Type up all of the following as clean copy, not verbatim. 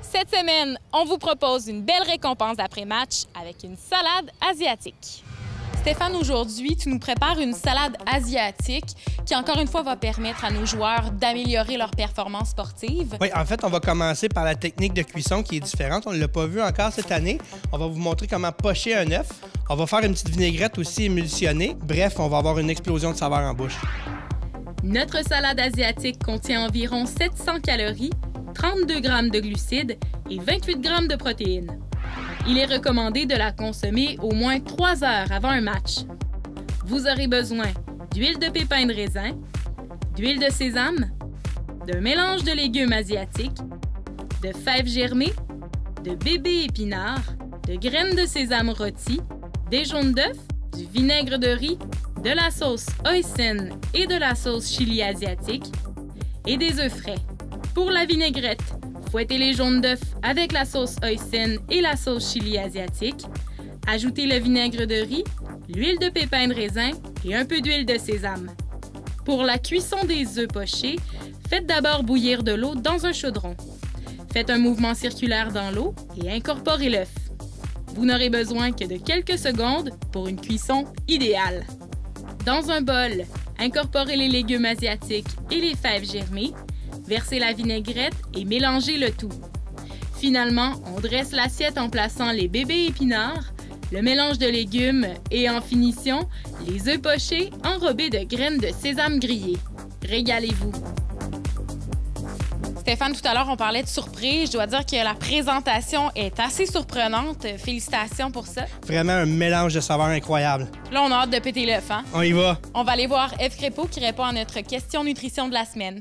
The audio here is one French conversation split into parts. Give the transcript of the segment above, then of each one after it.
Cette semaine, on vous propose une belle récompense après-match avec une salade asiatique. Stéphane, aujourd'hui, tu nous prépares une salade asiatique qui, encore une fois, va permettre à nos joueurs d'améliorer leur performance sportive. Oui, en fait, on va commencer par la technique de cuisson qui est différente. On ne l'a pas vu encore cette année. On va vous montrer comment pocher un œuf. On va faire une petite vinaigrette aussi émulsionnée. Bref, on va avoir une explosion de saveur en bouche. Notre salade asiatique contient environ 700 calories, 32 g de glucides et 28 g de protéines. Il est recommandé de la consommer au moins 3 heures avant un match. Vous aurez besoin d'huile de pépins de raisin, d'huile de sésame, d'un mélange de légumes asiatiques, de fèves germées, de bébés épinards, de graines de sésame rôties, des jaunes d'œufs, du vinaigre de riz, de la sauce hoisin et de la sauce chili asiatique et des œufs frais. Pour la vinaigrette, fouettez les jaunes d'œufs avec la sauce hoisin et la sauce chili asiatique. Ajoutez le vinaigre de riz, l'huile de pépins de raisin et un peu d'huile de sésame. Pour la cuisson des œufs pochés, faites d'abord bouillir de l'eau dans un chaudron. Faites un mouvement circulaire dans l'eau et incorporez l'œuf. Vous n'aurez besoin que de quelques secondes pour une cuisson idéale. Dans un bol, incorporez les légumes asiatiques et les fèves germées. Versez la vinaigrette et mélangez le tout. Finalement, on dresse l'assiette en plaçant les bébés épinards, le mélange de légumes et en finition, les œufs pochés enrobés de graines de sésame grillées. Régalez-vous! Stéphane, tout à l'heure, on parlait de surprise. Je dois dire que la présentation est assez surprenante. Félicitations pour ça. Vraiment un mélange de saveurs incroyable. Là, on a hâte de péter l'œuf, hein? On y va! On va aller voir Eve Crépeau qui répond à notre question nutrition de la semaine.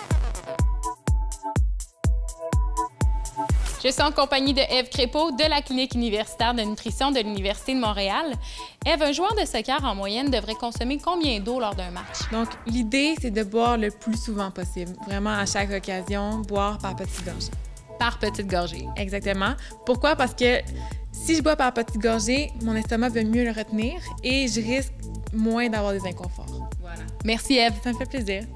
Je suis en compagnie de Eve Crépeau de la clinique universitaire de nutrition de l'Université de Montréal. Eve, un joueur de soccer en moyenne devrait consommer combien d'eau lors d'un match? Donc, l'idée, c'est de boire le plus souvent possible. Vraiment, à chaque occasion, boire par petites gorgées. Par petite gorgée. Exactement. Pourquoi? Parce que si je bois par petites gorgées, mon estomac va mieux le retenir et je risque moins d'avoir des inconforts. Voilà. Merci, Eve. Ça me fait plaisir.